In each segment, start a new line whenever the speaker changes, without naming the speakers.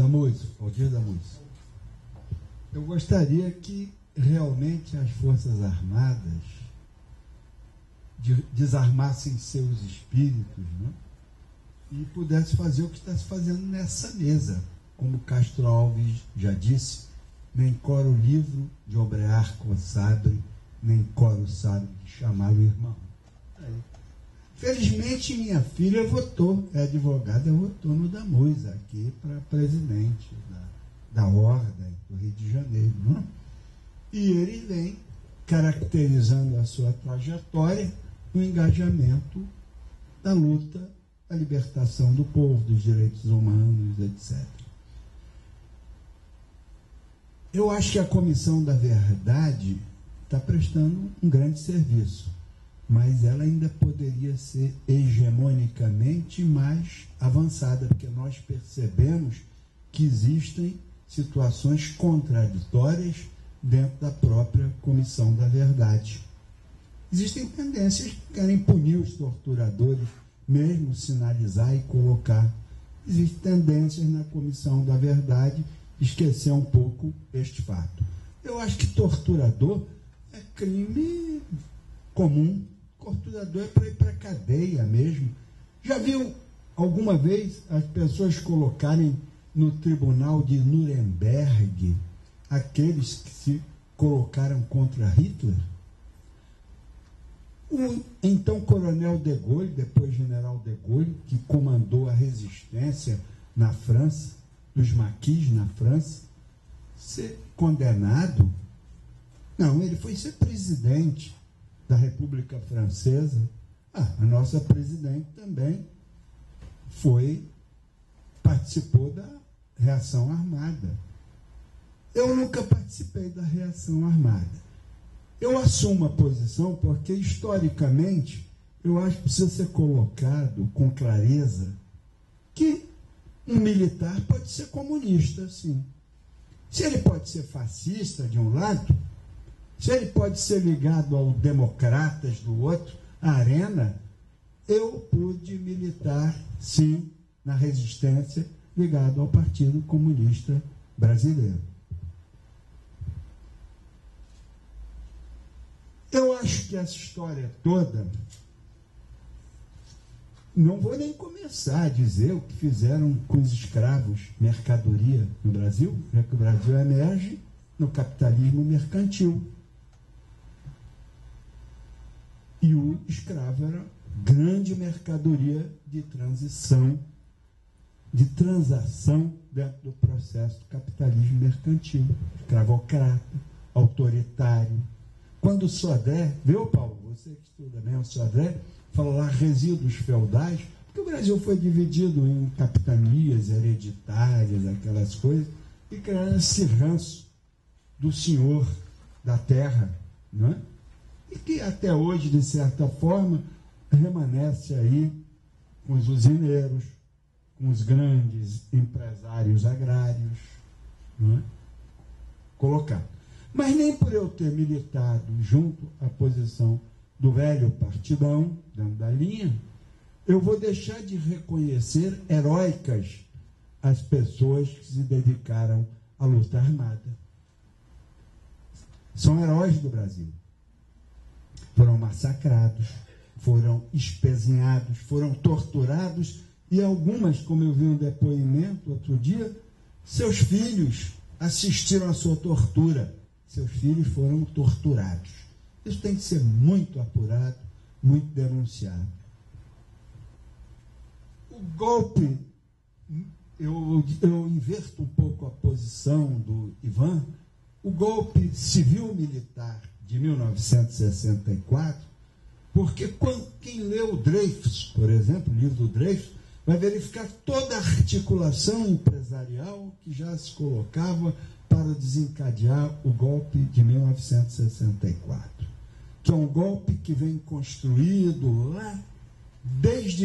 Aldir Damuz, eu gostaria que realmente as Forças Armadas desarmassem seus espíritos, né? E pudesse fazer o que está se fazendo nessa mesa. Como Castro Alves já disse, nem coro o livro de obrear com sabre, nem coro sabe de chamar o irmão. Felizmente, minha filha votou, é advogada, votou no Damuz aqui para presidente da Ordem do Rio de Janeiro. Não? E ele vem caracterizando a sua trajetória no engajamento da luta, da libertação do povo, dos direitos humanos, etc. Eu acho que a Comissão da Verdade está prestando um grande serviço, mas ela ainda poderia ser hegemonicamente mais avançada, porque nós percebemos que existem situações contraditórias dentro da própria Comissão da Verdade. Existem tendências que querem punir os torturadores, mesmo sinalizar e colocar. Existem tendências na Comissão da Verdade esquecer um pouco este fato. Eu acho que torturador é crime comum. Torturador é para ir para a cadeia mesmo. Já viu alguma vez as pessoas colocarem no tribunal de Nuremberg aqueles que se colocaram contra Hitler? O então coronel de Gaulle, depois general de Gaulle, que comandou a resistência na França, dos maquis na França, ser condenado? Não, ele foi ser presidente da República Francesa. A nossa presidente também participou da reação armada. Eu nunca participei da reação armada. Eu assumo a posição porque, historicamente, eu acho que precisa ser colocado com clareza que um militar pode ser comunista, sim. Se ele pode ser fascista, de um lado, se ele pode ser ligado ao democratas, do outro, a Arena, eu pude militar, sim, na resistência, ligado ao Partido Comunista Brasileiro. Eu acho que essa história toda, não vou nem começar a dizer o que fizeram com os escravos, mercadoria no Brasil, já que o Brasil emerge no capitalismo mercantil. E o escravo era grande mercadoria de transação dentro do processo do capitalismo mercantil, escravocrata, autoritário. Quando o Sodré, viu, Paulo, você que estuda bem o Sodré, fala lá resíduos feudais, porque o Brasil foi dividido em capitanias hereditárias, aquelas coisas, e criaram esse ranço do senhor da terra, não é? E que até hoje, de certa forma, remanesce aí com os usineiros, com os grandes empresários agrários, não é? Colocado. Mas nem por eu ter militado junto à posição do velho partidão, dentro da linha, eu vou deixar de reconhecer heróicas as pessoas que se dedicaram à luta armada. São heróis do Brasil. Foram massacrados, foram espezinhados, foram torturados, e algumas, como eu vi um depoimento outro dia, seus filhos assistiram à sua tortura. Seus filhos foram torturados. Isso tem que ser muito apurado, muito denunciado. O golpe, eu inverto um pouco a posição do Ivan, o golpe civil-militar de 1964, porque quem leu Dreyfus, por exemplo, o livro do Dreyfus, vai verificar toda a articulação empresarial que já se colocava para desencadear o golpe de 1964, que é um golpe que vem construído lá desde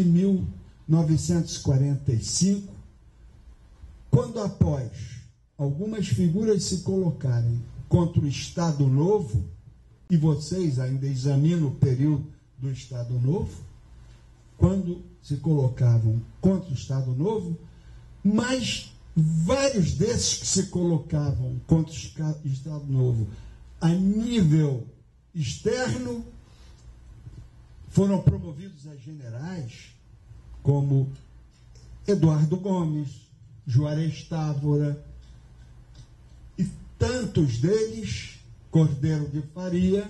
1945, quando após algumas figuras se colocarem contra o Estado Novo, e vocês ainda examinam o período do Estado Novo, quando se colocavam contra o Estado Novo, mais vários desses que se colocavam contra o Estado Novo a nível externo foram promovidos a generais, como Eduardo Gomes, Juarez Távora, e tantos deles, Cordeiro de Faria,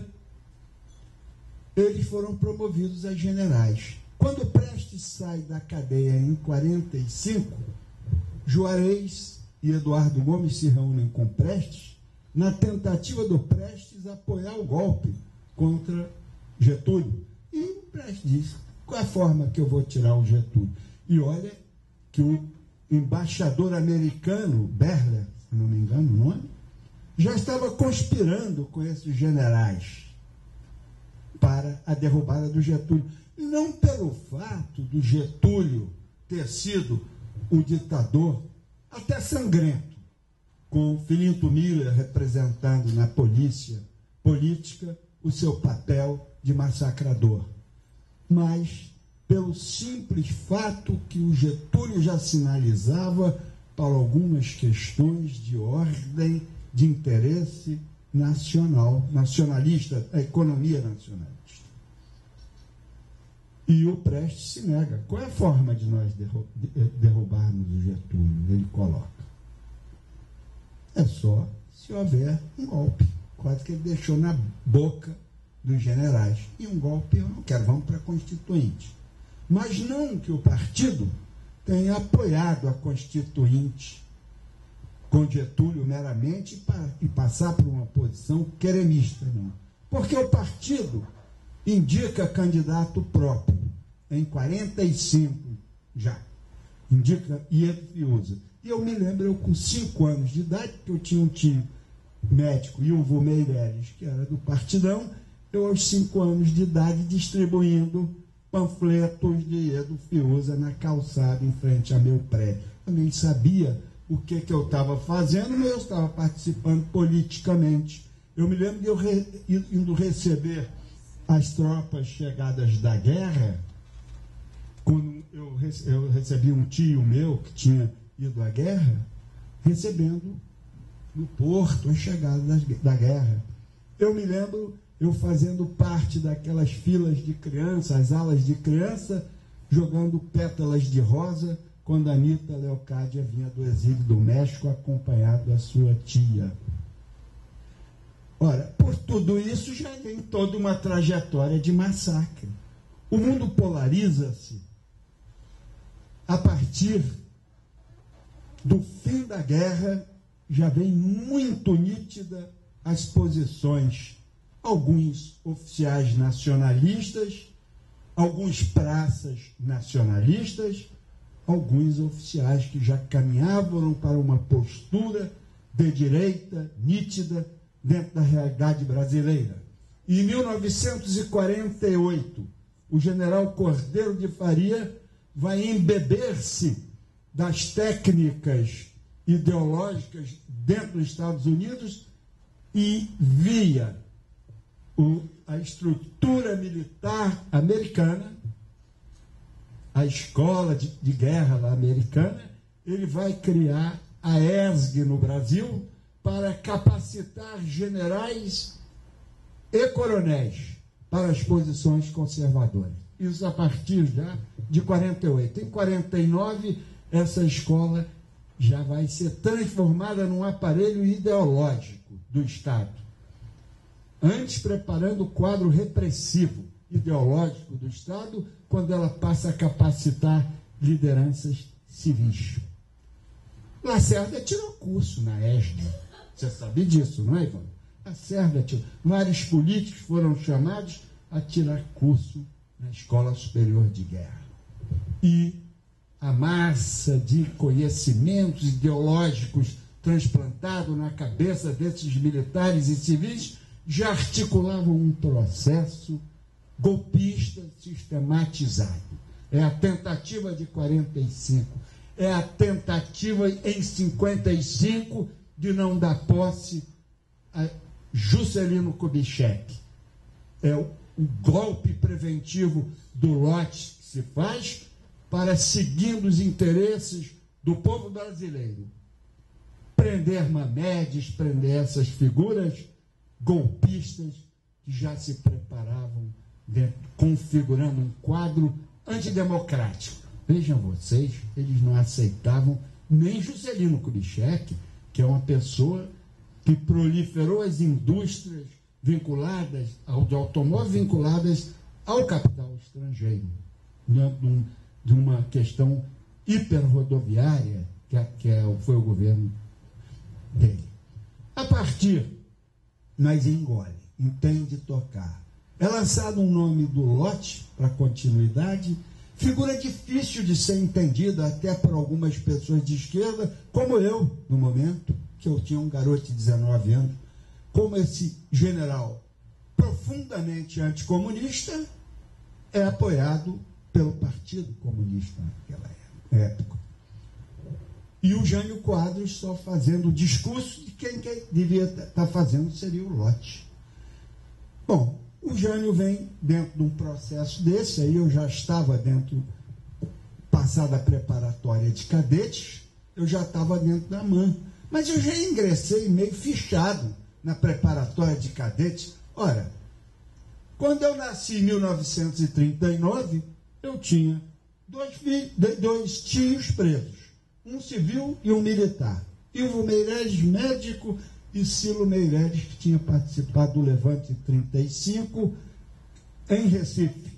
eles foram promovidos a generais. Quando Prestes sai da cadeia em 45, Juarez e Eduardo Gomes se reúnem com Prestes na tentativa do Prestes apoiar o golpe contra Getúlio. E o Prestes diz: qual é a forma que eu vou tirar o Getúlio? E olha que o embaixador americano, Berler, se não me engano o nome, já estava conspirando com esses generais para a derrubada do Getúlio. Não pelo fato do Getúlio ter sido o ditador até sangrento, com Filinto Miller representando na polícia política o seu papel de massacrador, mas pelo simples fato que o Getúlio já sinalizava para algumas questões de ordem de interesse nacional, nacionalista, a economia nacionalista. E o Prestes se nega. Qual é a forma de nós derrubarmos o Getúlio? Ele coloca: é só se houver um golpe. Quase que ele deixou na boca dos generais. E um golpe eu não quero, vamos para a Constituinte. Mas não que o partido tenha apoiado a Constituinte com Getúlio meramente e passar por uma posição queremista, não. Porque o partido indica candidato próprio, em 45 já, indica Iedo Fiuza. E eu me lembro, eu com 5 anos de idade, que eu tinha um tio médico, Ilvo Meireles, que era do Partidão, eu aos 5 anos de idade distribuindo panfletos de Iedo Fiuza na calçada em frente ao meu prédio. Eu nem sabia o que eu estava fazendo, mas eu estava participando politicamente. Eu me lembro de eu indo receber as tropas chegadas da guerra, quando eu recebi um tio meu que tinha ido à guerra, recebendo no porto a chegada da guerra. Eu me lembro eu fazendo parte daquelas filas de criança, as alas de criança, jogando pétalas de rosa, quando a Anita Leocádia vinha do exílio do México, acompanhado da sua tia. Ora, por tudo isso já tem toda uma trajetória de massacre. O mundo polariza-se a partir do fim da guerra, já vem muito nítida as posições, alguns oficiais nacionalistas, alguns praças nacionalistas, alguns oficiais que já caminhavam para uma postura de direita nítida dentro da realidade brasileira. E em 1948, o general Cordeiro de Faria vai embeber-se das técnicas ideológicas dentro dos Estados Unidos e via a estrutura militar americana, a escola de guerra lá americana, ele vai criar a ESG no Brasil para capacitar generais e coronéis para as posições conservadoras. Isso a partir já de 48. Em 49, essa escola já vai ser transformada num aparelho ideológico do Estado. Antes, preparando o quadro repressivo ideológico do Estado, quando ela passa a capacitar lideranças civis. Lacerda tirou curso na ESG. Você sabe disso, não é, Ivan? Lacerda tirou. Vários políticos foram chamados a tirar curso na Escola Superior de Guerra. E a massa de conhecimentos ideológicos transplantado na cabeça desses militares e civis já articulavam um processo golpista sistematizado. É a tentativa de 45, é a tentativa em 55 de não dar posse a Juscelino Kubitschek. É o golpe preventivo do lote que se faz para, seguindo os interesses do povo brasileiro. Prender Mamedes, prender essas figuras golpistas que já se preparavam, configurando um quadro antidemocrático. Vejam vocês, eles não aceitavam nem Juscelino Kubitschek, que é uma pessoa que proliferou as indústrias vinculadas ao automóvel, vinculadas ao capital estrangeiro, de uma questão hiperrodoviária, foi o governo dele. A partir, mas engole, entende tocar. É lançado um nome do lote para continuidade, figura difícil de ser entendida até por algumas pessoas de esquerda, como eu, no momento, que eu tinha um garoto de 19 anos, como esse general profundamente anticomunista é apoiado pelo Partido Comunista naquela época. E o Jânio Quadros só fazendo o discurso de quem devia estar fazendo seria o lote. Bom, o Jânio vem dentro de um processo desse, aí eu já estava dentro, passada a preparatória de cadetes, eu já estava dentro da MAN, mas eu já ingressei meio fichado na preparatória de cadetes. Ora, quando eu nasci em 1939, eu tinha dois tios presos, um civil e um militar. Ivo Meireles, médico, e Cilo Meireles, que tinha participado do Levante 35 em Recife.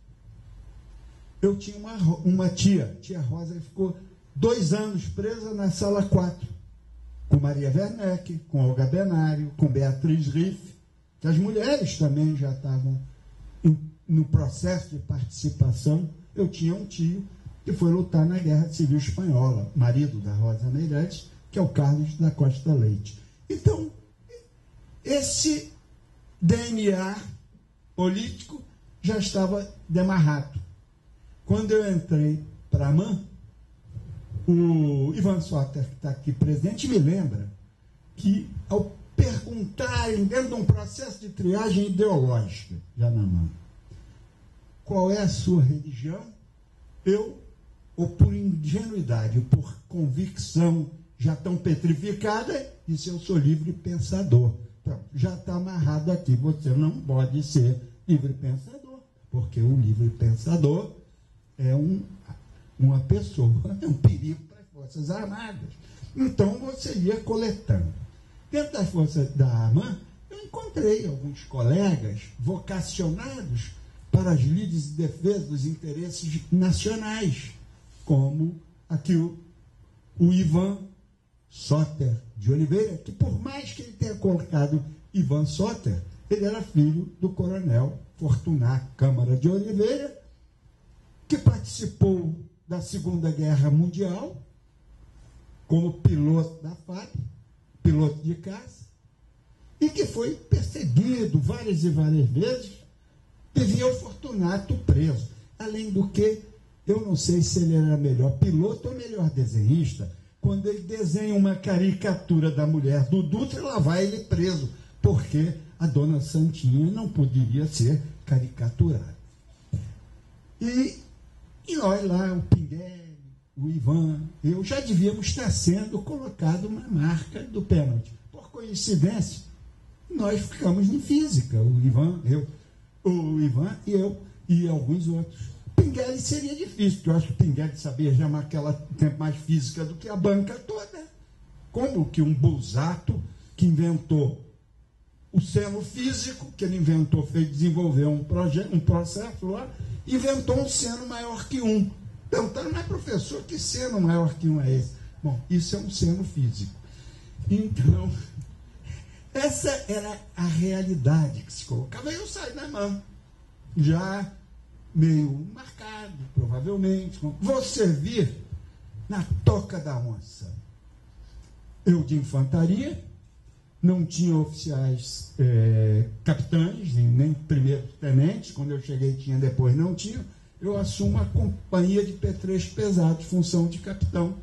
Eu tinha uma tia Rosa, que ficou 2 anos presa na sala 4, com Maria Werneck, com Olga Benário, com Beatriz Riff, que as mulheres também já estavam no processo de participação. Eu tinha um tio que foi lutar na Guerra Civil Espanhola, marido da Rosa Meireles, que é o Carlos da Costa Leite. Então, esse DNA político já estava demarrado. Quando eu entrei para a MAN, o Ivan Soter, que está aqui presente, me lembra que, ao perguntarem, dentro de um processo de triagem ideológica, já na MAN, qual é a sua religião, eu, ou por ingenuidade, ou por convicção já tão petrificada, disse: eu sou livre pensador. Pronto, já está amarrado aqui, você não pode ser livre pensador, porque o livre pensador é uma pessoa, é um perigo para as Forças Armadas. Então você ia coletando. Dentro das Forças da AMAN, eu encontrei alguns colegas vocacionados para as lides de defesa dos interesses nacionais, como aqui o Ivan Soter de Oliveira, que por mais que ele tenha colocado Ivan Soter, ele era filho do coronel Fortunato Câmara de Oliveira, que participou da Segunda Guerra Mundial como piloto da FAB, piloto de caça, e que foi perseguido várias e várias vezes, e via o Fortunato preso. Além do que, eu não sei se ele era melhor piloto ou melhor desenhista. Quando ele desenha uma caricatura da mulher do Dutra, lá vai ele preso, porque a dona Santinha não poderia ser caricaturada. E nós lá, o Pinguelli, o Ivan, eu já devíamos estar sendo colocado uma marca do pênalti. Por coincidência, nós ficamos em física, o Ivan e eu e alguns outros. Pinguelli seria difícil, porque eu acho que Pinguelli sabia já naquela tempo mais física do que a banca toda. Como que um Busato, que inventou o seno físico, que ele inventou, desenvolveu um processo lá, inventou um seno maior que 1. Perguntaram, mas professor, que seno maior que 1 é esse? Bom, isso é um seno físico. Então, essa era a realidade que se colocava. Eu saí da mão, já meio marcado, provavelmente. Vou servir na Toca da Onça. Eu de infantaria, não tinha oficiais capitães, nem primeiro-tenentes. Quando eu cheguei tinha, depois não tinha. Eu assumo a companhia de petrechos pesados, função de capitão.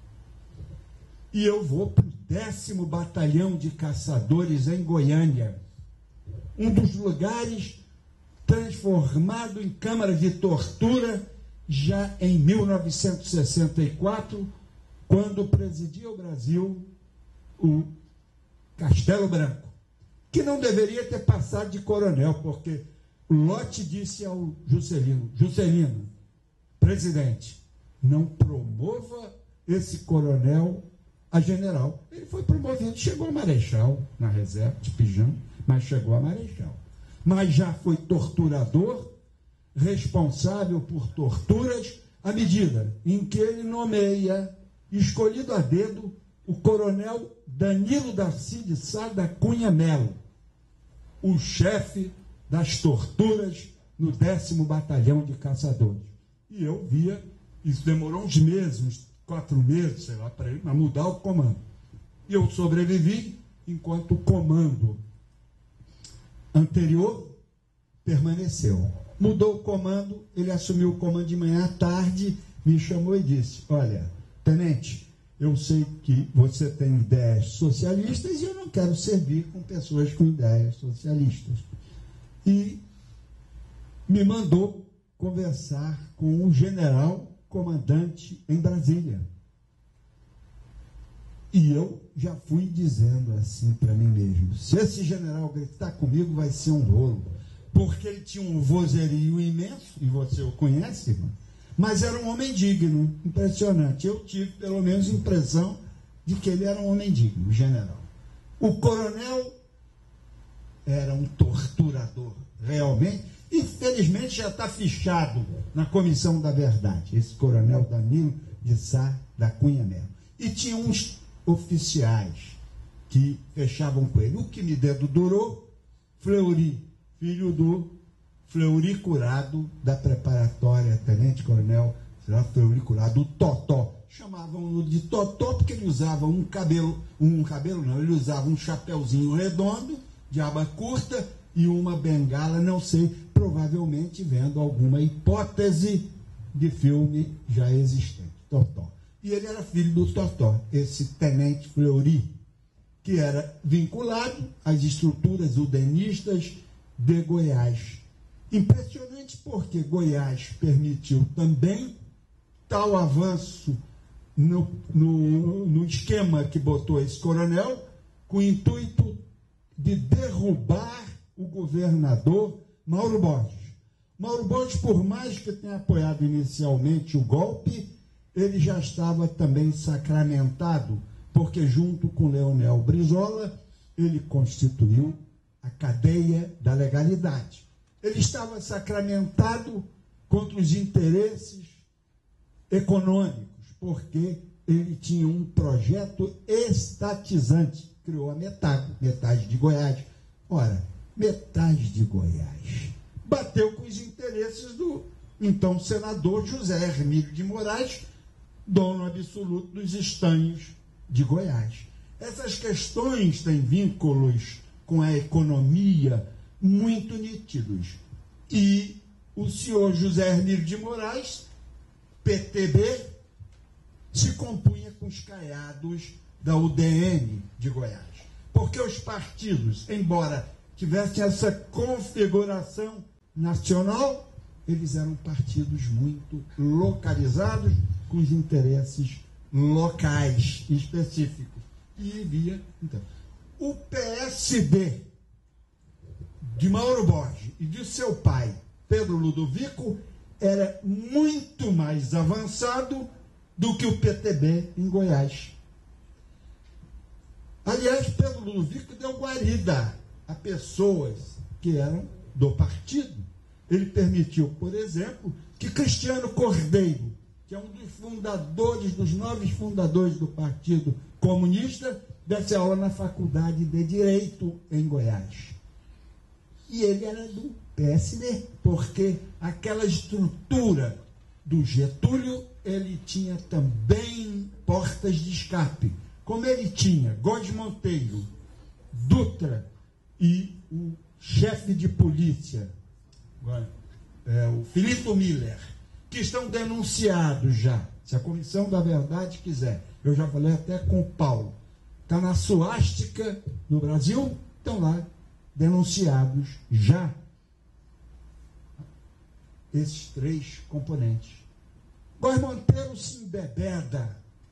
E eu vou para o 10º Batalhão de Caçadores em Goiânia, um dos lugares transformado em câmara de tortura já em 1964, quando presidia o Brasil o Castelo Branco, que não deveria ter passado de coronel, porque Lott disse ao Juscelino: Juscelino, presidente, não promova esse coronel a general. Ele foi promovido, chegou a marechal na reserva, de pijama, mas chegou a marechal. Mas já foi torturador, responsável por torturas, à medida em que ele nomeia, escolhido a dedo, o coronel Danilo Darcy de Sá da Cunha Melo, o chefe das torturas no 10º Batalhão de Caçadores. E eu via, isso demorou uns meses, uns 4 meses, sei lá, para ele, para mudar o comando. E eu sobrevivi enquanto o comando anterior permaneceu. Mudou o comando, ele assumiu o comando de manhã à tarde, me chamou e disse: olha, tenente, eu sei que você tem ideias socialistas e eu não quero servir com pessoas com ideias socialistas. E me mandou conversar com um general comandante em Brasília. E eu já fui dizendo assim para mim mesmo: se esse general gritar comigo, vai ser um rolo. Porque ele tinha um vozerio imenso, e você o conhece, irmão, mas era um homem digno, impressionante. Eu tive, pelo menos, a impressão de que ele era um homem digno, o general. O coronel era um torturador, realmente. Infelizmente, já está fichado na Comissão da Verdade, esse coronel Danilo de Sá da Cunha Melo. E tinha uns oficiais que fechavam com ele. O que me dedurou, Fleury, filho do Fleury Curado, da preparatória, tenente-coronel Fleury Curado, o Totó. Chamavam-no de Totó porque ele usava ele usava um chapeuzinho redondo, de aba curta, e uma bengala, não sei, provavelmente vendo alguma hipótese de filme já existente, Totó. E ele era filho do Totó, esse tenente Fleury, que era vinculado às estruturas udenistas de Goiás. Impressionante porque Goiás permitiu também tal avanço no esquema que botou esse coronel, com o intuito de derrubar o governador Mauro Borges. Mauro Borges, por mais que tenha apoiado inicialmente o golpe, ele já estava também sacramentado, porque junto com Leonel Brizola, ele constituiu a cadeia da legalidade. Ele estava sacramentado contra os interesses econômicos, porque ele tinha um projeto estatizante, criou a metade de Goiás. Ora, metade de Goiás bateu com os interesses do então senador José Hermílio de Moraes, dono absoluto dos estanhos de Goiás. Essas questões têm vínculos com a economia muito nítidos. E o senhor José Hermílio de Moraes, PTB, se compunha com os caiados da UDN de Goiás. Porque os partidos, embora tivessem essa configuração nacional, eles eram partidos muito localizados, com os interesses locais específicos. E via, então, o PSD de Mauro Borges e de seu pai, Pedro Ludovico, era muito mais avançado do que o PTB em Goiás. Aliás, Pedro Ludovico deu guarida a pessoas que eram do partido. Ele permitiu, por exemplo, que Cristiano Cordeiro, que é um dos fundadores, dos 9 fundadores do Partido Comunista, desse aula na Faculdade de Direito em Goiás. E ele era do PSD, porque aquela estrutura do Getúlio, ele tinha também portas de escape. Como ele tinha Góes Monteiro, Dutra e o chefe de polícia, o Filipe Miller, que estão denunciados já, se a Comissão da Verdade quiser. Eu já falei até com o Paulo. Está na suástica no Brasil, estão lá denunciados já esses 3 componentes. Góes Monteiro se embebeda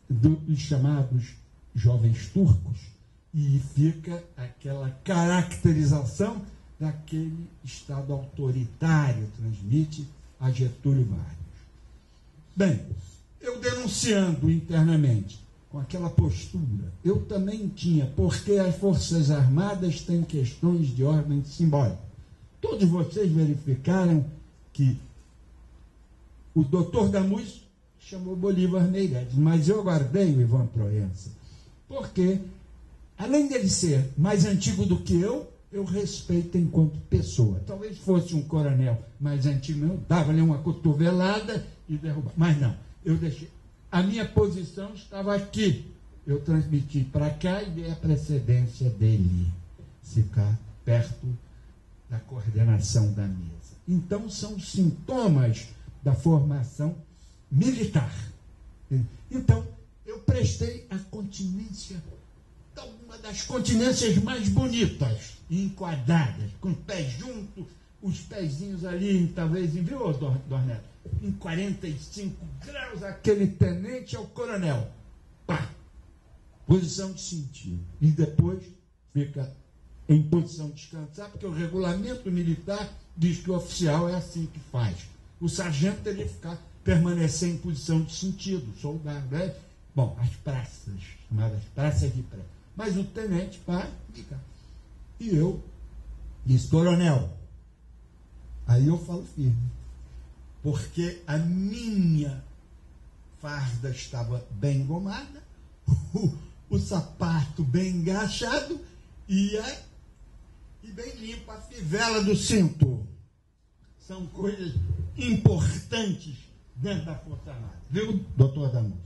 dos chamados jovens turcos, e fica aquela caracterização daquele Estado autoritário, transmite a Getúlio Vargas. Bem, eu denunciando internamente, com aquela postura, eu também tinha, porque as Forças Armadas têm questões de ordem simbólica. Todos vocês verificaram que o doutor Damus chamou Bolívar Meireles, mas eu guardei o Ivan Proença, porque, além dele ser mais antigo do que eu respeito enquanto pessoa. Talvez fosse um coronel mais antigo, eu dava-lhe uma cotovelada e derrubava. Mas não, eu deixei. A minha posição estava aqui. Eu transmiti para cá e dei a precedência dele ficar perto da coordenação da mesa. Então, são sintomas da formação militar. Então, eu prestei a continência, uma das continências mais bonitas e enquadradas, com os pés juntos, os pezinhos ali, talvez, viu, Dorneto? Em 45 graus, aquele tenente ao coronel. Pá! Posição de sentido. E depois fica em posição de descansar, porque o regulamento militar diz que o oficial é assim que faz. O sargento teria que permanecer em posição de sentido, o soldado, né? Bom, as praças, chamadas praças de pré. Mas o tenente vai ficar. E eu disse, coronel, aí eu falo firme, porque a minha farda estava bem engomada, o sapato bem engraxado e bem limpa a fivela do cinto. São coisas importantes dentro da Força Armada. Viu, doutor Damus?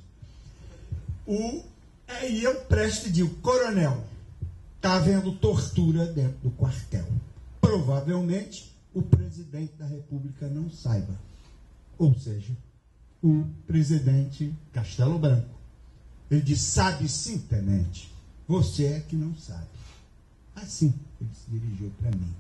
Aí eu presto e digo, coronel, está havendo tortura dentro do quartel. Provavelmente o presidente da República não saiba. Ou seja, o presidente Castelo Branco. Ele diz, sabe sim, tenente. Você é que não sabe. Assim, ele se dirigiu para mim.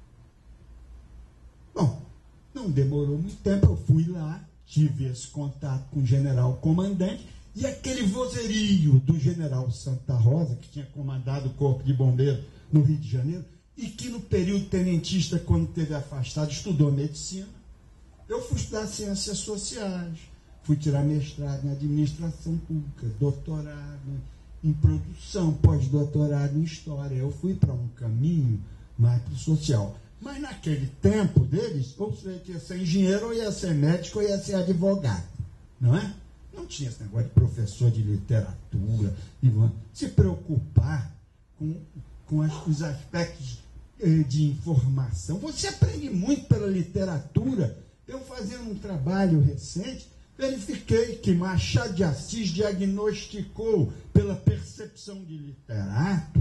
Bom, não demorou muito tempo, eu fui lá, tive esse contato com o general comandante, e aquele vozerio do general Santa Rosa, que tinha comandado o Corpo de Bombeiros no Rio de Janeiro, e que no período tenentista, quando teve afastado, estudou medicina. Eu fui estudar ciências sociais, fui tirar mestrado em administração pública, doutorado em produção, pós-doutorado em história. Eu fui para um caminho mais para o social. Mas naquele tempo deles, ou você ia ser engenheiro, ou ia ser médico, ou ia ser advogado. Não é? Não tinha esse negócio de professor de literatura, se preocupar com os aspectos de informação. Você aprende muito pela literatura. Eu, fazendo um trabalho recente, verifiquei que Machado de Assis diagnosticou, pela percepção de literato,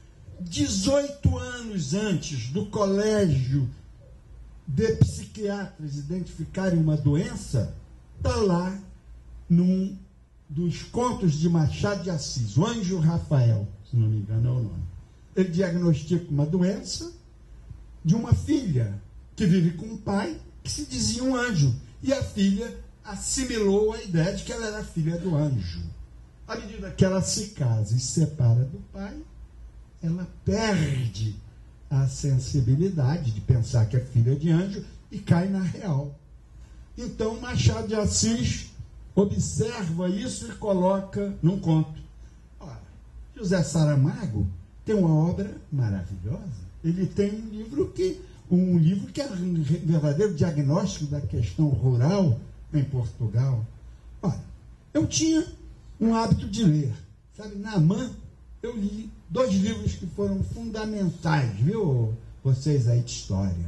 18 anos antes do colégio de psiquiatras identificarem uma doença, está lá num dos contos de Machado de Assis, o Anjo Rafael, se não me engano é o nome. Ele diagnostica uma doença de uma filha que vive com um pai que se dizia um anjo, e a filha assimilou a ideia de que ela era filha do anjo. À medida que ela se casa e se separa do pai, ela perde a sensibilidade de pensar que é filha de anjo e cai na real. Então, Machado de Assis observa isso e coloca num conto. Ora, José Saramago tem uma obra maravilhosa. Ele tem um livro que é um verdadeiro diagnóstico da questão rural em Portugal. Ora, eu tinha um hábito de ler. Sabe, na AMAN, eu li 2 livros que foram fundamentais, viu, vocês aí de história.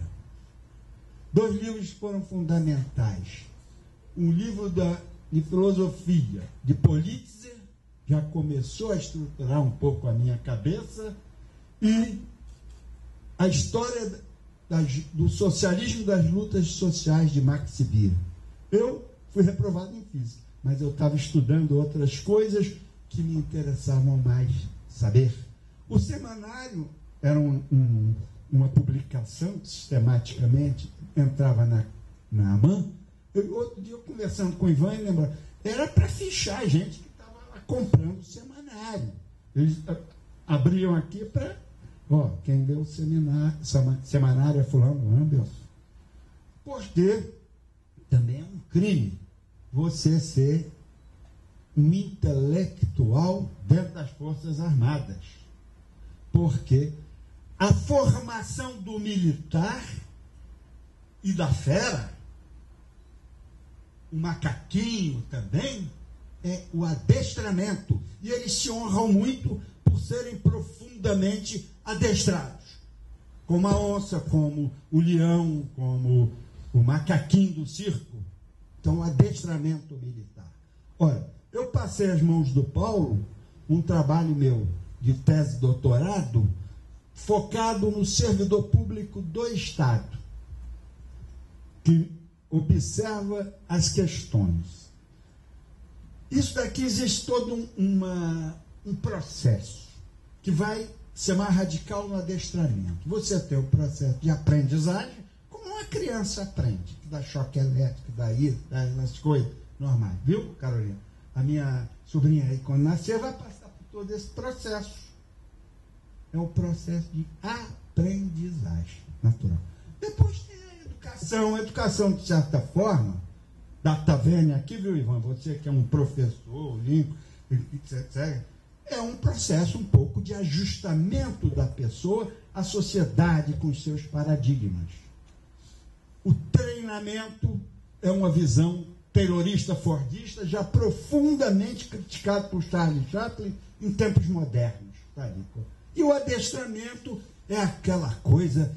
2 livros que foram fundamentais. Um livro de filosofia, de Politzer, já começou a estruturar um pouco a minha cabeça, e a história do socialismo e das lutas sociais de Max Weber. Eu fui reprovado em física, mas eu estava estudando outras coisas que me interessavam mais saber. O semanário era uma publicação que sistematicamente entrava na AMAN. Outro dia, eu conversando com o Ivan, era para fichar a gente que estava lá comprando semanário. Eles abriam aqui para... quem deu o semanário é fulano, não é, Deus? Porque também é um crime você ser um intelectual dentro das Forças Armadas. Porque a formação do militar e da fera, o macaquinho também, é o adestramento. E eles se honram muito por serem profundamente adestrados. Como a onça, como o leão, como o macaquinho do circo. Então, adestramento militar. Olha, eu passei às mãos do Paulo um trabalho meu de tese de doutorado focado no servidor público do Estado, que observa as questões. Isso daqui existe todo um processo que vai ser mais radical no adestramento. Você tem o processo de aprendizagem, como uma criança aprende, que dá choque elétrico, dá isso, dá essas coisas normais. Viu, Carolina? A minha sobrinha aí, quando nascer, vai passar por todo esse processo. É um processo de aprendizagem natural. Depois tem a educação. A educação, de certa forma, data vênia aqui, viu, Ivan? Você que é um professor, Lincoln, etc., é um processo um pouco de ajustamento da pessoa à sociedade com os seus paradigmas. O treinamento é uma visão terrorista fordista, já profundamente criticado por Charlie Chaplin em tempos modernos. Tá ali. E o adestramento é aquela coisa,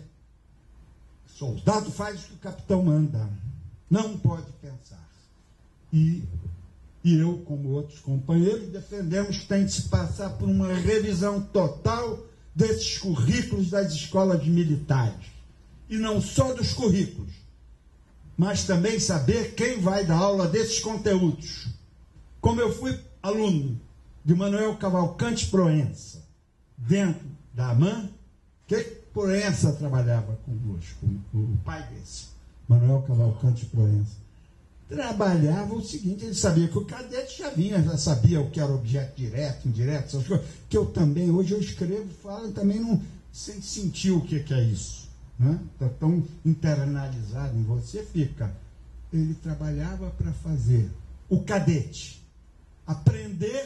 soldado faz o que o capitão manda, não pode pensar. E eu, como outros companheiros, defendemos que tem de se passar por uma revisão total desses currículos das escolas militares. E não só dos currículos, mas também saber quem vai dar aula desses conteúdos. Como eu fui aluno de Manuel Cavalcante Proença, dentro da AMAN, que Proença trabalhava conosco, o pai desse, Manuel Cavalcante Proença. Trabalhava o seguinte, ele sabia que o cadete já sabia o que era objeto direto, indireto, essas coisas, que eu também, hoje eu escrevo, falo, também não sem sentir o que é isso. Está tão internalizado em você, fica. Ele trabalhava para fazer o cadete aprender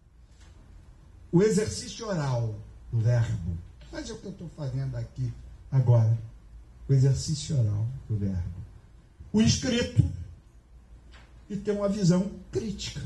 o exercício oral do verbo. Mas é o que eu estou fazendo aqui agora. O exercício oral do verbo. O escrito e ter uma visão crítica.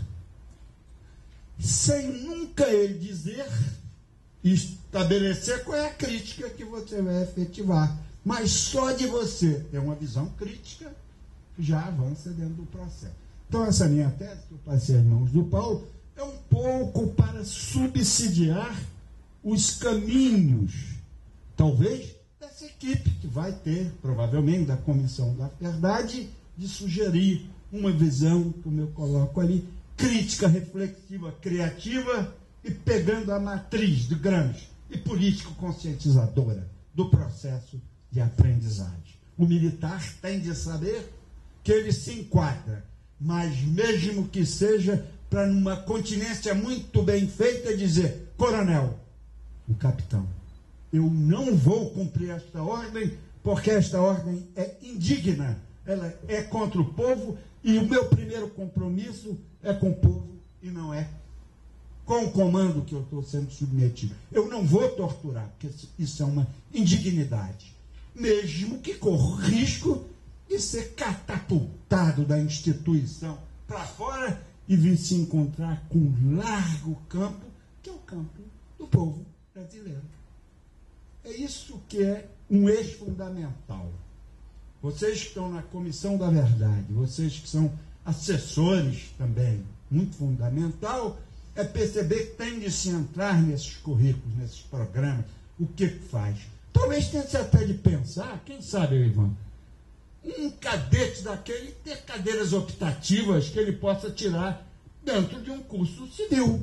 Sem nunca ele dizer e estabelecer qual é a crítica que você vai efetivar. Mas só de você ter uma visão crítica, já avança dentro do processo. Então, essa minha tese, que eu passei às mãos do Paulo, é um pouco para subsidiar os caminhos, talvez, dessa equipe, que vai ter, provavelmente, da Comissão da Verdade, de sugerir uma visão, como eu coloco ali, crítica, reflexiva, criativa, e pegando a matriz de Gramsci e político-conscientizadora do processo de aprendizagem. O militar tem de saber que ele se enquadra, mas mesmo que seja para numa continência muito bem feita dizer, coronel, o capitão, eu não vou cumprir esta ordem porque esta ordem é indigna, ela é contra o povo e o meu primeiro compromisso é com o povo e não é com o comando que eu estou sendo submetido. Eu não vou torturar, porque isso é uma indignidade. Mesmo que corra risco de ser catapultado da instituição para fora e vir se encontrar com um largo campo, que é o campo do povo brasileiro. É isso que é um eixo fundamental. Vocês que estão na Comissão da Verdade, vocês que são assessores também, muito fundamental, é perceber que tem de se entrar nesses currículos, nesses programas, o que faz. Talvez tenha até de pensar, quem sabe, Ivan, um cadete daquele ter cadeiras optativas que ele possa tirar dentro de um curso civil.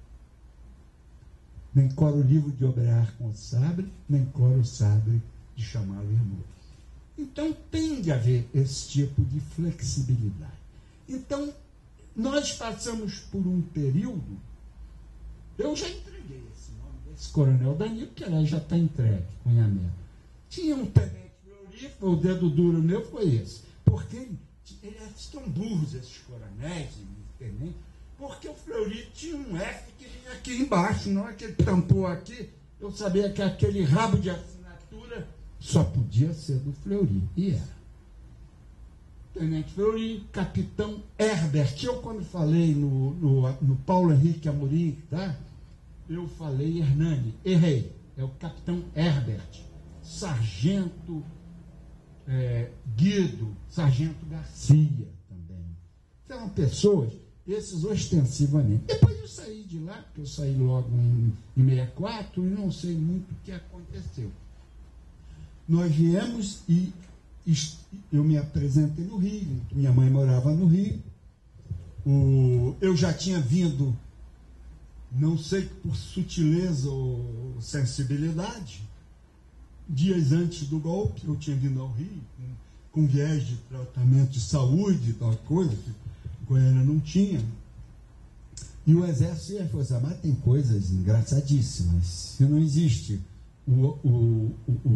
Nem cora o livro de obrar com o sabre, nem cora o sabre de chamá-lo irmão. Então tem de haver esse tipo de flexibilidade. Então, nós passamos por um período Eu já entreguei esse nome desse coronel Danilo, que aliás já está entregue, Cunha Mello. Tinha um tenente Fleury, o dedo duro meu foi esse. Porque eles tão burros, esses coronéis e tenentes, porque o Fleury tinha um F que vinha aqui embaixo, não é que ele tampou aqui. Eu sabia que aquele rabo de assinatura só podia ser do Fleury, e era. Tenente Fleury, capitão Herbert. Eu, quando falei no Paulo Henrique Amorim, tá? Eu falei Hernani, errei. É o capitão Herbert. Sargento Guido, sargento Garcia também. São pessoas, esses ostensivamente. Depois eu saí de lá, porque eu saí logo em 64 e não sei muito o que aconteceu. Nós viemos e eu me apresentei no Rio, minha mãe morava no Rio, eu já tinha vindo, não sei por sutileza ou sensibilidade, dias antes do golpe, eu tinha vindo ao Rio, com viés de tratamento de saúde, tal coisa, que Goiânia não tinha, e o Exército e a Força Armada tem coisas engraçadíssimas. Se não existe o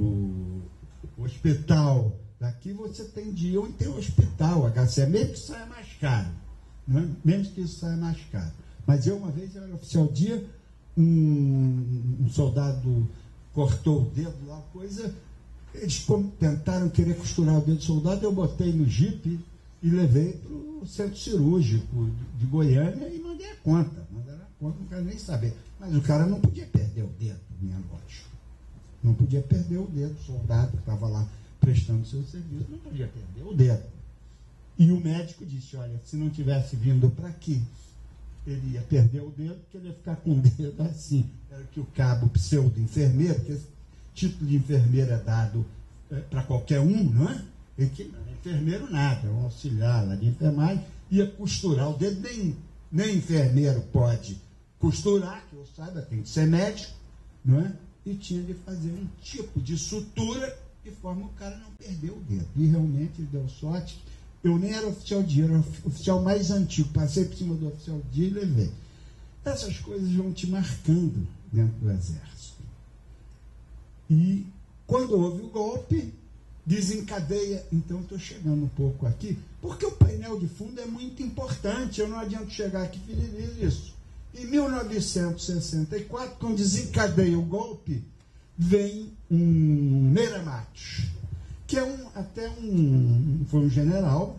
hospital daqui, você tem dia onde tem o hospital, HC, mesmo que saia mais caro. Não é? Mesmo que isso saia mais caro. Mas eu, uma vez, eu era oficial dia, um soldado cortou o dedo lá, coisa, eles tentaram querer costurar o dedo do soldado, eu botei no jipe e levei para o centro cirúrgico de Goiânia e mandei a conta. Mandaram a conta, não quero nem saber. Mas o cara não podia perder o dedo, minha lógica. Não podia perder o dedo, o soldado que estava lá prestando seu serviço, não podia perder o dedo. E o médico disse, olha, se não tivesse vindo para aqui, ele ia perder o dedo, porque ele ia ficar com o dedo assim. Era que o cabo pseudo-enfermeiro, porque esse título de enfermeiro é dado para qualquer um, não é? Ele que não é enfermeiro nada, é um auxiliar lá de enfermagem, ia costurar o dedo, nem enfermeiro pode costurar, que eu saiba, tem que ser médico, não é? E tinha de fazer um tipo de sutura de forma o cara não perder o dedo. E realmente ele deu sorte. Eu nem era oficial de dia, era o oficial mais antigo. Passei por cima do oficial de dia e levei. Essas coisas vão te marcando dentro do Exército. E quando houve o golpe, desencadeia. Então, estou chegando um pouco aqui, porque o painel de fundo é muito importante. Eu não adianto chegar aqui e dizer isso. Em 1964, quando desencadeia o golpe, vem um Meira Matos, que é foi um general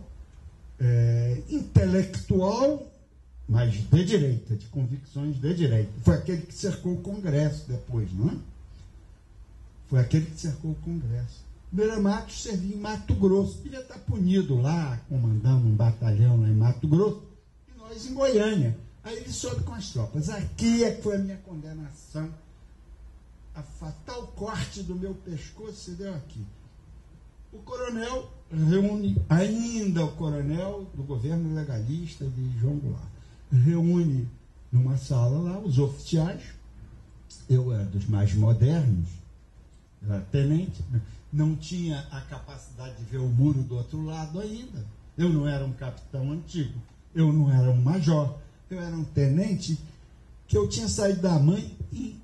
intelectual, mas de direita, de convicções de direita. Foi aquele que cercou o Congresso depois, não é? Foi aquele que cercou o Congresso. Meira Matos servia em Mato Grosso, ele ia estar punido lá, comandando um batalhão lá em Mato Grosso, e nós em Goiânia. Aí ele soube com as tropas. Aqui é que foi a minha condenação. A fatal corte do meu pescoço se deu aqui. O coronel reúne, ainda o coronel do governo legalista de João Goulart, reúne numa sala lá os oficiais. Eu era dos mais modernos, era tenente, não tinha a capacidade de ver o muro do outro lado ainda. Eu não era um capitão antigo, eu não era um major. Eu era um tenente que eu tinha saído da mãe em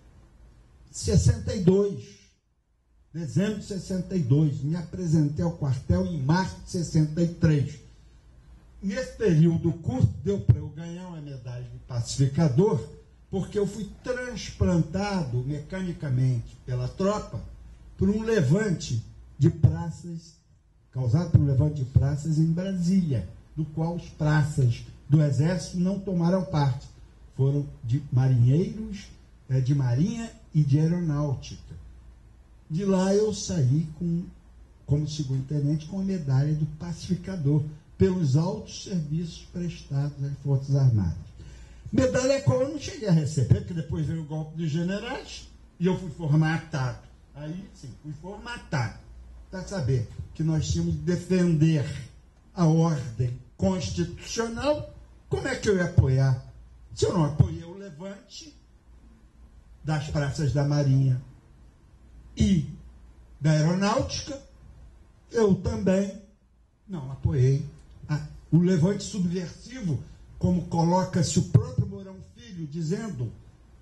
62, dezembro de 62. Me apresentei ao quartel em março de 63. Nesse período curto, deu para eu ganhar uma medalha de pacificador, porque eu fui transplantado mecanicamente pela tropa por um levante de praças, causado por um levante de praças em Brasília, do qual os praças do Exército não tomaram parte. Foram de marinheiros, de marinha e de aeronáutica. De lá eu saí como segundo-tenente com a medalha do pacificador, pelos altos serviços prestados às Forças Armadas. Medalha a qual eu não cheguei a receber, porque depois veio o golpe dos generais e eu fui formatado. Aí, sim, fui formatado para saber que nós tínhamos de defender a ordem constitucional. Como é que eu ia apoiar? Se eu não apoiei o levante das praças da Marinha e da Aeronáutica, eu também não apoiei o levante subversivo, como coloca-se o próprio Mourão Filho, dizendo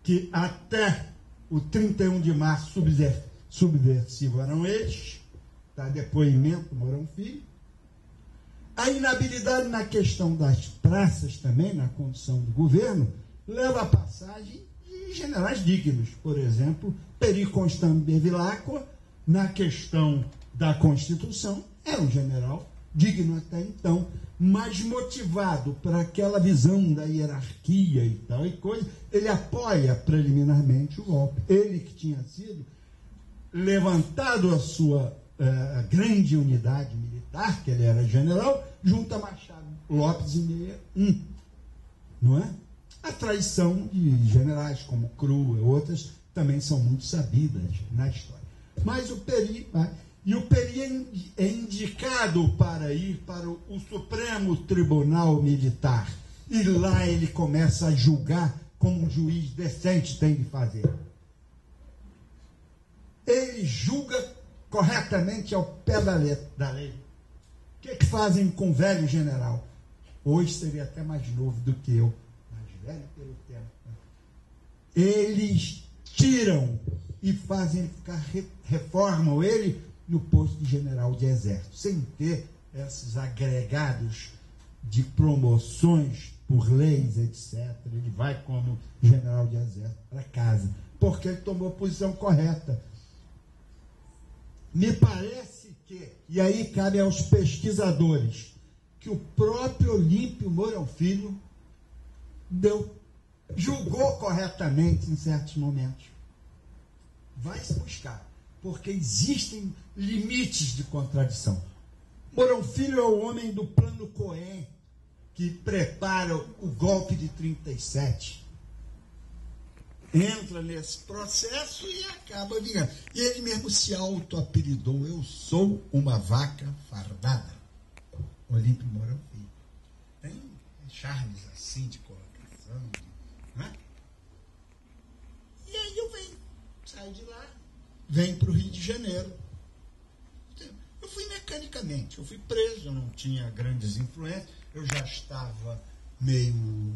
que até o 31 de março subversivo eram eles, tá? Depoimento Mourão Filho. A inabilidade na questão das praças também, na condução do governo, leva à passagem de generais dignos. Por exemplo, Peri Constant Bevilacqua, na questão da Constituição, era um general digno até então, mas motivado para aquela visão da hierarquia e tal e coisa, ele apoia preliminarmente o golpe. Ele que tinha sido levantado a sua grande unidade militar, que ele era general, junto a Machado Lopes em 61, não é? A traição de generais como Cru e outras também são muito sabidas na história. Mas o Peri... E o Peri é indicado para ir para o Supremo Tribunal Militar. E lá ele começa a julgar como um juiz decente tem de fazer. Ele julga corretamente ao pé da letra da lei. O que fazem com o velho general? Hoje seria até mais novo do que eu, mais velho pelo tempo. Eles tiram e fazem ficar, reformam ele no posto de general de exército, sem ter esses agregados de promoções por leis, etc. Ele vai como general de exército para casa, porque ele tomou a posição correta. Me parece que, e aí cabe aos pesquisadores, que o próprio Olímpio Mourão Filho julgou corretamente em certos momentos. Vai se buscar, porque existem limites de contradição. Mourão Filho é o homem do plano Cohen, que prepara o golpe de 37. Entra nesse processo e acaba vingando. E ele mesmo se auto-apelidou: eu sou uma vaca fardada. Olímpio Mourão Filho. Tem charmes assim de colocação, né? E aí eu venho, saio de lá, venho para o Rio de Janeiro. Eu fui mecanicamente, eu fui preso, eu não tinha grandes influências, eu já estava meio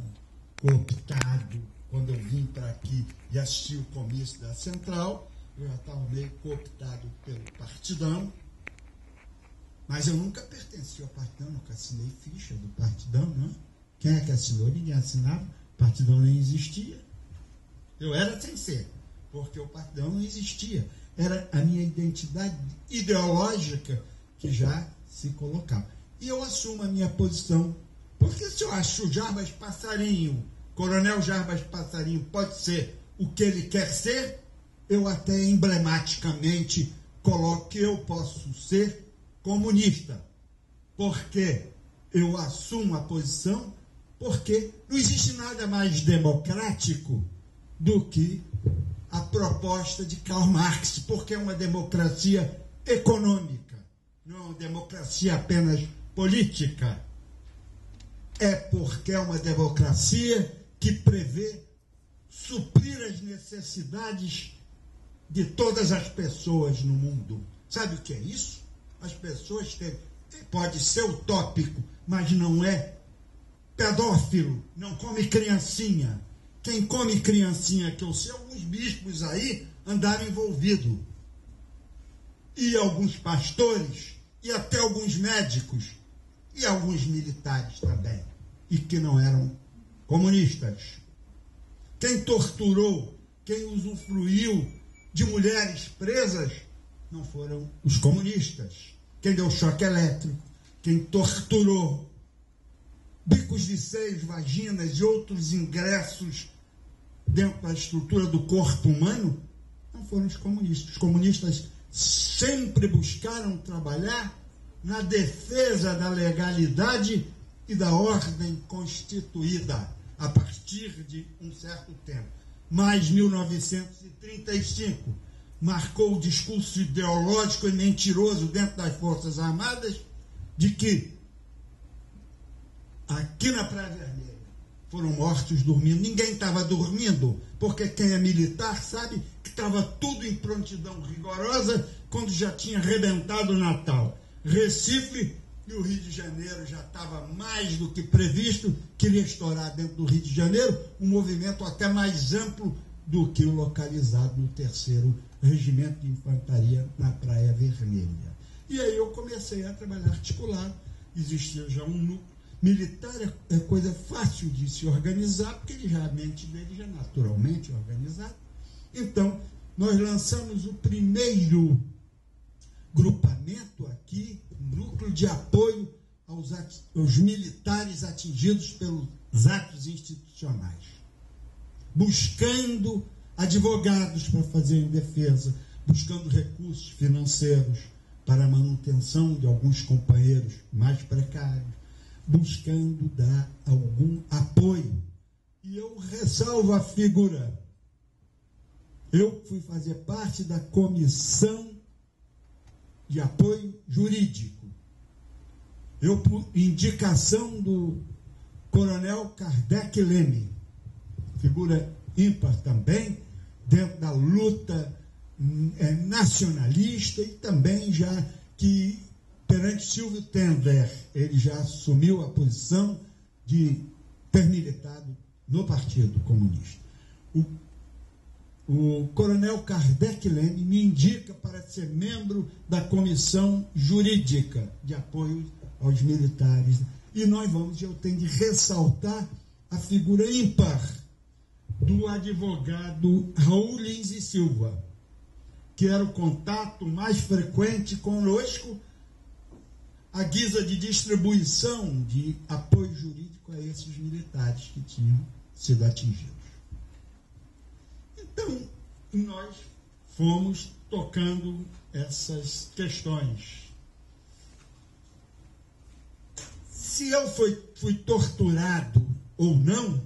cooptado quando eu vim para aqui e assisti o comício da Central, eu já estava meio cooptado pelo Partidão, mas eu nunca pertenci ao Partidão, nunca assinei ficha do Partidão, não. Quem é que assinou? Ninguém assinava, o Partidão nem existia. Eu era sem ser, porque o Partidão não existia. Era a minha identidade ideológica que já se colocava. E eu assumo a minha posição, porque se eu acho o Jarbas Passarinho, Coronel Jarbas Passarinho, pode ser o que ele quer ser, eu até emblematicamente coloco que eu posso ser comunista, porque eu assumo a posição, porque não existe nada mais democrático do que a proposta de Karl Marx, porque é uma democracia econômica, não é uma democracia apenas política. É porque é uma democracia que prevê suprir as necessidades de todas as pessoas no mundo. Sabe o que é isso? As pessoas têm, pode ser utópico, mas não é pedófilo, não come criancinha. Quem come criancinha, que eu sei, alguns bispos aí andaram envolvidos. E alguns pastores, e até alguns médicos, e alguns militares também, e que não eram comunistas. Quem torturou, quem usufruiu de mulheres presas, não foram os comunistas. Quem deu choque elétrico, quem torturou bicos de seios, vaginas e outros ingressos dentro da estrutura do corpo humano, não foram os comunistas. Os comunistas sempre buscaram trabalhar na defesa da legalidade e da ordem constituída a partir de um certo tempo. Mas 1935 marcou o discurso ideológico e mentiroso dentro das Forças Armadas de que aqui na Praia Vermelha foram mortos dormindo. Ninguém estava dormindo, porque quem é militar sabe que estava tudo em prontidão rigorosa quando já tinha arrebentado o Natal. Recife e o Rio de Janeiro já estava mais do que previsto, queria estourar dentro do Rio de Janeiro um movimento até mais amplo do que o localizado no 3º Regimento de Infantaria na Praia Vermelha. E aí eu comecei a trabalhar articulado, existia já um núcleo. Militar é coisa fácil de se organizar, porque a mente dele já é naturalmente organizada. Então, nós lançamos o primeiro grupamento aqui, um núcleo de apoio aos militares atingidos pelos atos institucionais, buscando advogados para fazerem defesa, buscando recursos financeiros para a manutenção de alguns companheiros mais precários, buscando dar algum apoio. E eu ressalvo a figura. Eu fui fazer parte da comissão de apoio jurídico. Eu, por indicação do coronel Kardec Leme, figura ímpar também, dentro da luta nacionalista, e também já que, perante Silvio Tendler, ele já assumiu a posição de ter militado no Partido Comunista. O coronel Kardec Leme me indica para ser membro da comissão jurídica de apoio aos militares. E eu tenho de ressaltar a figura ímpar do advogado Raul Lins e Silva, que era o contato mais frequente conosco, à guisa de distribuição de apoio jurídico a esses militares que tinham sido atingidos. Então, nós fomos tocando essas questões. Se eu fui torturado ou não,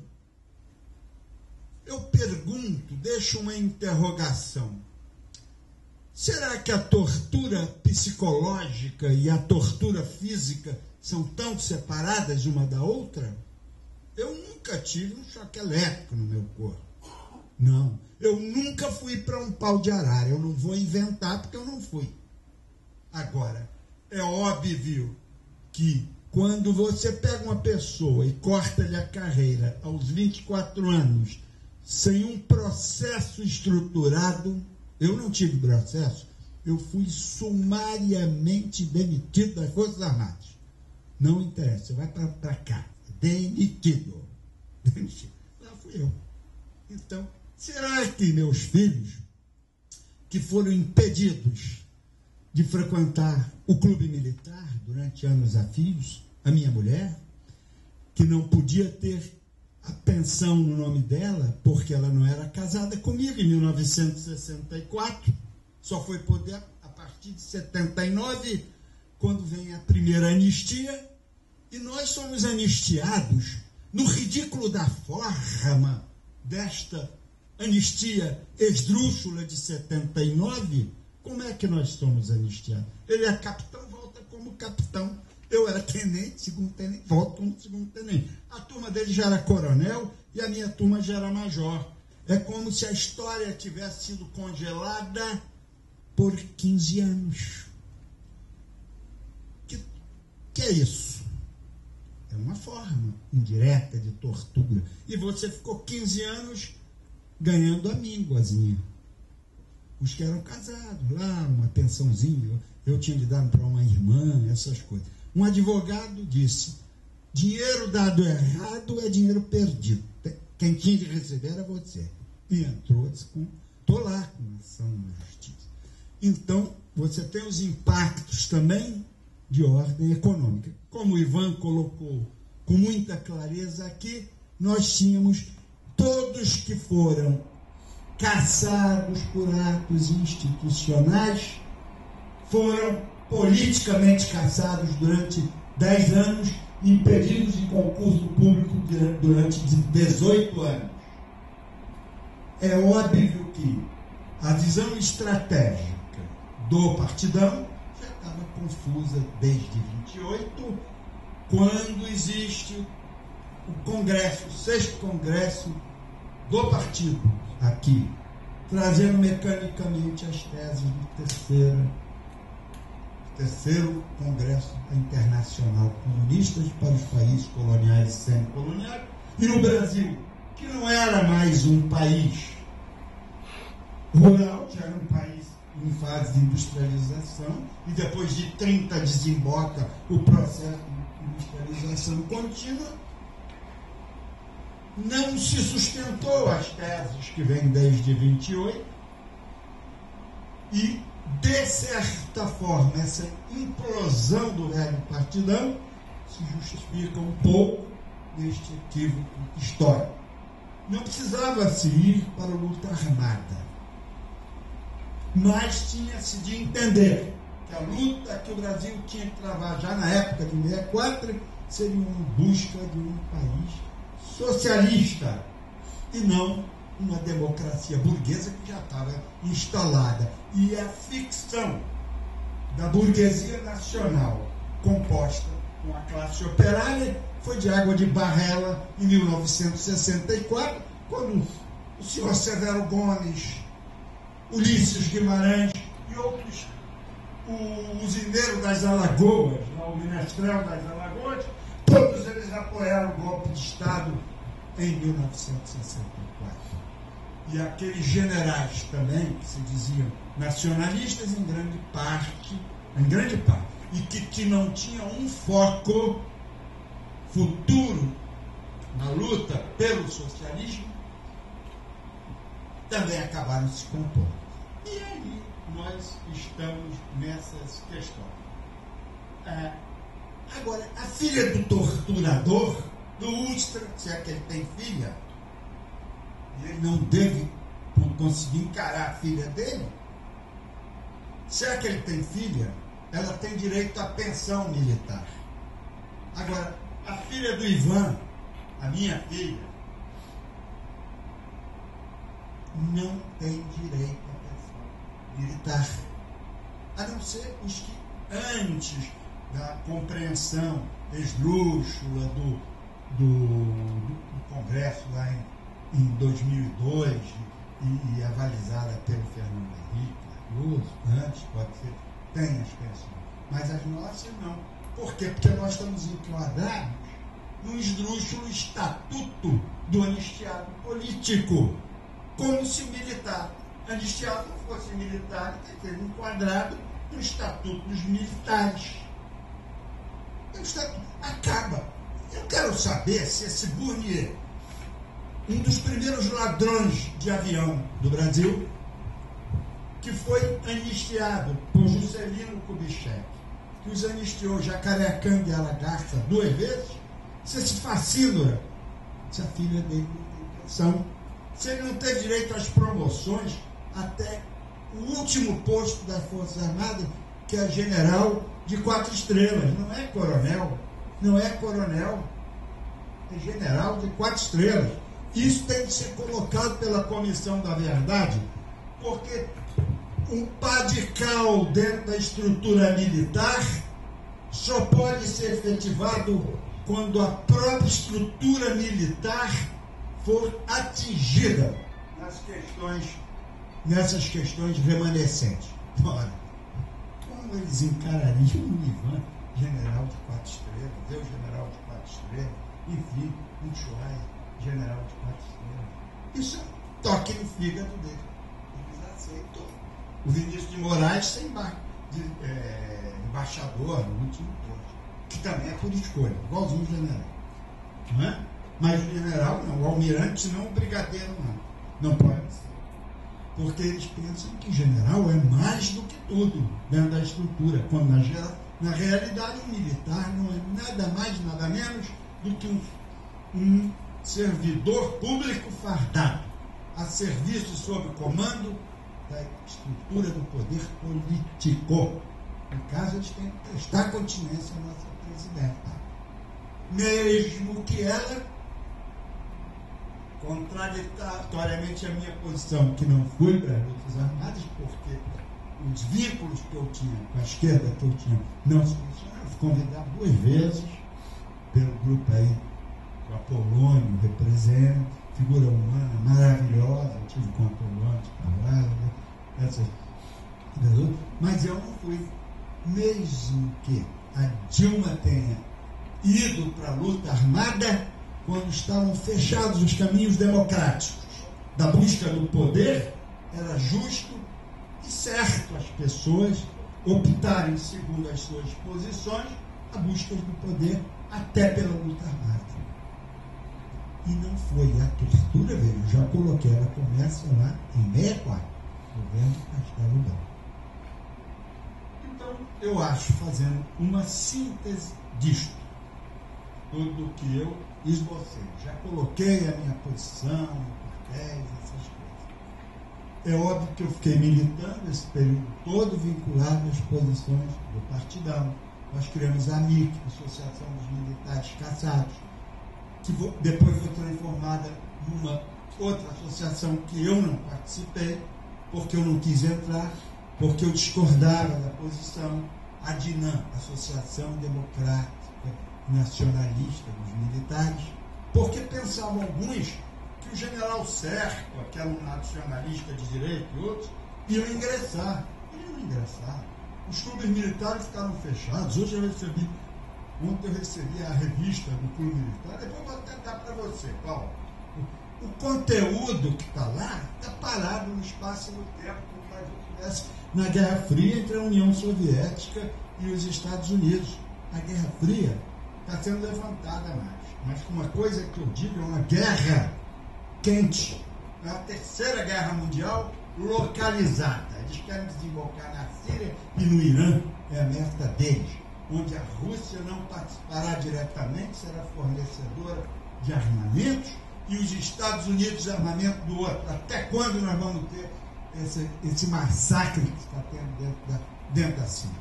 eu pergunto, deixo uma interrogação. Será que a tortura psicológica e a tortura física são tão separadas uma da outra? Eu nunca tive um choque elétrico no meu corpo. Não. Eu nunca fui para um pau de arara. Eu não vou inventar porque eu não fui. Agora, é óbvio que quando você pega uma pessoa e corta-lhe a carreira aos 24 anos, sem um processo estruturado, eu não tive processo, eu fui sumariamente demitido das Forças Armadas. Não interessa, você vai para cá, demitido. Lá fui eu. Então, será que meus filhos, que foram impedidos de frequentar o clube militar durante anos a fios, a minha mulher, que não podia ter a pensão no nome dela, porque ela não era casada comigo em 1964, só foi poder a partir de 79, quando vem a primeira anistia, e nós somos anistiados no ridículo da forma desta anistia esdrúxula de 79. Como é que nós somos anistiados? Ele é capitão, volta como capitão. Eu era tenente, segundo tenente, volto como segundo tenente. A turma dele já era coronel e a minha turma já era major. É como se a história tivesse sido congelada por 15 anos. Que é isso? É uma forma indireta de tortura. E você ficou 15 anos ganhando a mínguazinha. Os que eram casados, lá, uma pensãozinha, eu tinha de dar para uma irmã, essas coisas. Um advogado disse, dinheiro dado errado é dinheiro perdido. Quem tinha de receber era você. E entrou, estou lá com ação na justiça. Então, você tem os impactos também de ordem econômica. Como o Ivan colocou com muita clareza aqui, nós tínhamos todos que foram caçados por atos institucionais, foram politicamente caçados durante 10 anos, impedidos de concurso público durante 18 anos. É óbvio que a visão estratégica do partidão já estava confusa desde 28, quando existe o Congresso, o 6º Congresso do partido, aqui, trazendo mecanicamente as teses do terceiro Congresso Internacional Comunistas para os países coloniais e semi-coloniais, e no Brasil, que não era mais um país, rural, já era um país em fase de industrialização, e depois de 30 desemboca o processo de industrialização contínua. Não se sustentou as teses que vêm desde 28, e, de certa forma, essa implosão do velho partidão se justifica um pouco neste equívoco histórico. Não precisava se ir para a luta armada, mas tinha-se de entender que a luta que o Brasil tinha que travar já na época de 64 seria uma busca de um país socialista e não uma democracia burguesa que já estava instalada. E a ficção da burguesia nacional composta com a classe operária foi de água de barrela em 1964, quando o senhor Severo Gomes, Ulisses Guimarães e outros, o usineiro das Alagoas, o Minestrel das Alagoas, todos eles apoiaram o golpe de Estado em 1964. E aqueles generais também, que se diziam nacionalistas em grande parte, e que não tinham um foco futuro na luta pelo socialismo, também acabaram se compondo. E aí nós estamos nessas questões. Agora, a filha do torturador, do Ustra, se é que ele tem filha, e ele não deve conseguir encarar a filha dele, se é que ele tem filha, ela tem direito à pensão militar. Agora, a filha do Ivan, a minha filha, não tem direito à pensão militar, a não ser os que antes da compreensão esdrúxula do Congresso lá em 2002 e avalizada pelo Fernando Henrique Cardoso, antes pode ser, tem as pensões, mas as nossas não. Por quê? Porque nós estamos enquadrados no esdrúxulo estatuto do anistiado político, como se militar anistiado não fosse militar, e ter enquadrado no estatuto dos militares. O estatuto acaba. Eu quero saber se esse Bournier, um dos primeiros ladrões de avião do Brasil, que foi anistiado por Juscelino Kubitschek, que os anistiou Jacareacanga e Alagarça 2 vezes, se esse facínora, se a filha dele não tem pensão, se ele não teve direito às promoções até o último posto das Forças Armadas, que é general de 4 estrelas, não é coronel, é general de 4 estrelas. Isso tem que ser colocado pela Comissão da Verdade, porque um pá de cal dentro da estrutura militar só pode ser efetivado quando a própria estrutura militar for atingida nessas questões remanescentes. Ora, como eles encarariam um Ivan, general de 4 estrelas, eu, general de 4 estrelas, enfim, um Schweizer, general de 4 estrelas? Isso é um toque no fígado dele. Eles aceitam o Vinícius de Moraes ser embaixador no último posto, que também é por escolha, igualzinho o general. Não é? Mas o general não, o almirante não, o brigadeiro não. Não pode ser. Porque eles pensam que general é mais do que tudo dentro da estrutura, quando na realidade o militar não é nada mais, nada menos do que um servidor público fardado, a serviço sob comando da estrutura do poder político. No caso, eles têm que prestar continência à nossa presidenta, mesmo que ela, contraditoriamente à minha posição, que não fui para as lutas armadas, porque os vínculos que eu tinha com a esquerda que eu tinha não se funcionaram. Fui convidado 2 vezes pelo grupo aí, que o Apolônio representa, figura humana maravilhosa, eu tive com o Apolônio de Carvalho, mas eu não fui. Mesmo que a Dilma tenha ido para a luta armada, quando estavam fechados os caminhos democráticos da busca do poder, era justo e certo as pessoas optarem, segundo as suas posições, a busca do poder até pela luta armada. E não foi a tortura, veja, eu já coloquei, ela começa lá em 64, governo Castelo Branco. Então, eu acho, fazendo uma síntese disto, tudo que eu esbocei, já coloquei a minha posição, papéis, essas coisas. É óbvio que eu fiquei militando esse período todo vinculado às posições do partidão. Nós criamos a AMIC, Associação dos Militares Caçados, que depois foi transformada numa outra associação que eu não participei, porque eu não quis entrar, porque eu discordava da posição, a DINAM, Associação Democrática Nacionalista dos Militares, porque pensavam alguns que o general Serpa, que era um nacionalista de direita, e outros, iam ingressar. Eles não ingressaram. Os clubes militares ficaram fechados. Hoje ontem eu recebi a revista do Clube Militar, depois eu vou tentar para você, Paulo. O conteúdo que está lá está parado no espaço e no tempo, como se estivesse na Guerra Fria entre a União Soviética e os Estados Unidos. A Guerra Fria está sendo levantada mais. Mas uma coisa que eu digo é uma guerra quente. É a terceira guerra mundial localizada. Eles querem desembocar na Síria e no Irã, é a meta deles, onde a Rússia não participará diretamente, será fornecedora de armamentos, e os Estados Unidos armamento do outro. Até quando nós vamos ter esse massacre que está tendo dentro da Síria?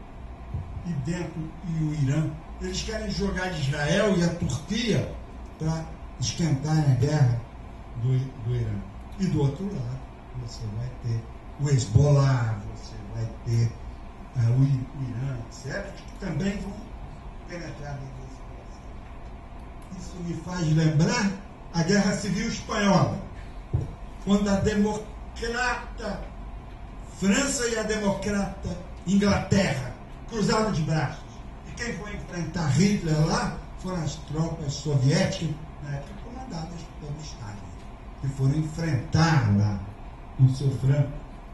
E o Irã, eles querem jogar Israel e a Turquia para esquentar a guerra do Irã. E do outro lado, você vai ter o Hezbollah, você vai ter o Irã, etc., que também vão penetrar nesse processo. Isso me faz lembrar a Guerra Civil Espanhola, quando a democrata França e a democrata Inglaterra cruzaram os braços. E quem foi enfrentar Hitler lá foram as tropas soviéticas, na época comandadas pelo Stalin, que foram enfrentar lá o seu Franco.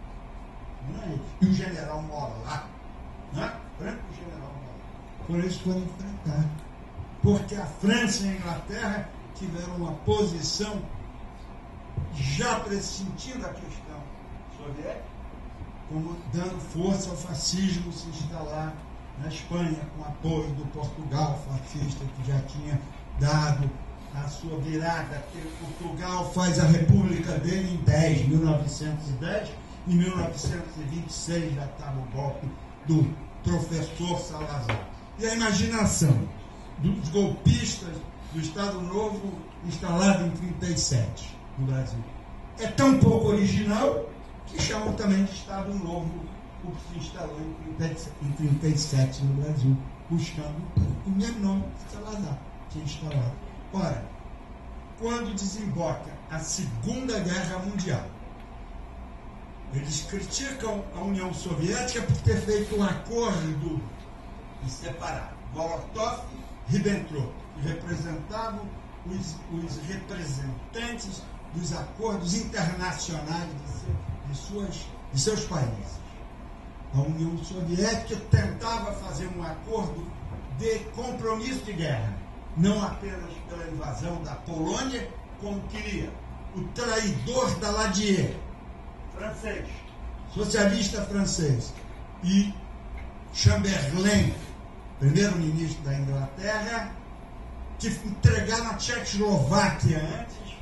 E o general mora lá. Franco e o general mora lá. Por isso foram enfrentar. Porque a França e a Inglaterra tiveram uma posição já pressentindo a questão soviética, como dando força ao fascismo se instalar na Espanha, com apoio do Portugal fascista, que já tinha dado a sua virada. Portugal faz a república dele em 1910, em 1926 já estava o golpe do professor Salazar. E a imaginação dos golpistas do Estado Novo instalado em 1937 no Brasil é tão pouco original que chamam também de Estado Novo o que se instalou em 1937 no Brasil, buscando o mesmo nome que Salazar tinha instalado. Ora, quando desemboca a Segunda Guerra Mundial, eles criticam a União Soviética por ter feito um acordo de separar Molotov e Ribbentrop, que representavam os representantes dos acordos internacionais de seus países. A União Soviética tentava fazer um acordo de compromisso de guerra, não apenas pela invasão da Polônia, como queria o traidor Daladier, francês, socialista francês, e Chamberlain, primeiro-ministro da Inglaterra, que entregaram a Tchecoslováquia antes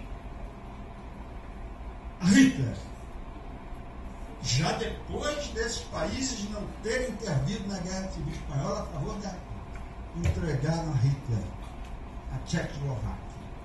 a Hitler. Já depois desses países não terem intervido na Guerra Civil Espanhola a favor da entregaram a Hitler a Tchecoslováquia.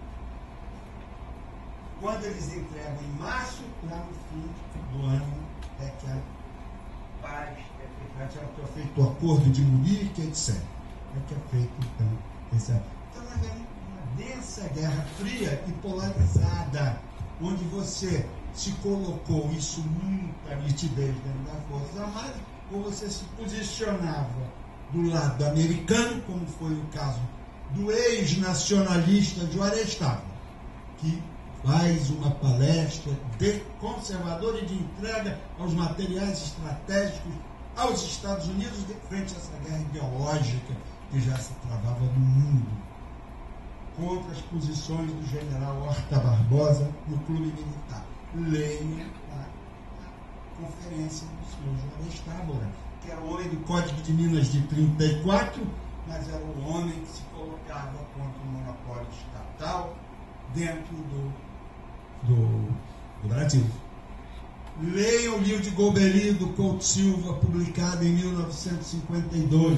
Quando eles entregam em março, lá no fim do ano, é que a paz é feito o acordo de Munique, etc. É que é feito, então, esse acordo. Então, nós vemos uma densa guerra fria e polarizada, onde você se colocou isso muita nitidez dentro das Forças Armadas, ou você se posicionava do lado americano, como foi o caso do ex-nacionalista Juarez Távora, que faz uma palestra conservadora e de entrega aos materiais estratégicos aos Estados Unidos frente a essa guerra ideológica que já se travava no mundo, contra as posições do general Horta Barbosa no clube militar. Leia a conferência do senhor Juarez Távora, que era o homem do Código de Minas de 34, mas era o homem que se colocava contra o monopólio estatal dentro do Brasil. Leiam o livro de Golbery, do Couto Silva, publicado em 1952.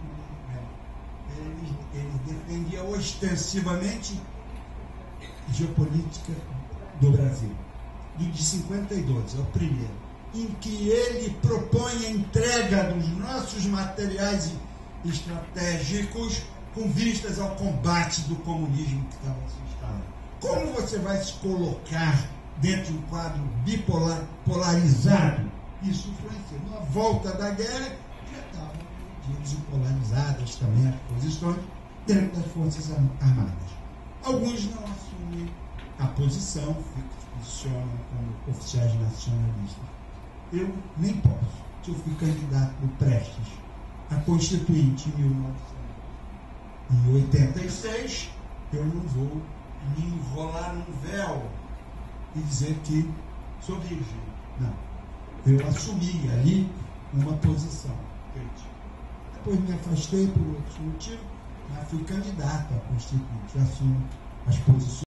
Ele defendia ostensivamente geopolítica do Brasil. De 52, é o primeiro, em que ele propõe a entrega dos nossos materiais estratégicos com vistas ao combate do comunismo que estava se instalando. Como você vai se colocar dentro de um quadro bipolar, polarizado? Isso influencia. Na volta da guerra, já estavam divididas e polarizadas também as posições dentro das Forças Armadas. Alguns não assumem a posição, posicionam como oficiais nacionalistas. Eu nem posso. Se eu fui candidato do Prestes a Constituinte em 1986, eu não vou me enrolar num véu e dizer que sou virgem. Não. Eu assumi ali uma posição crítica. Depois me afastei por outros motivos, mas fui candidato a Constituinte. Eu assumo as posições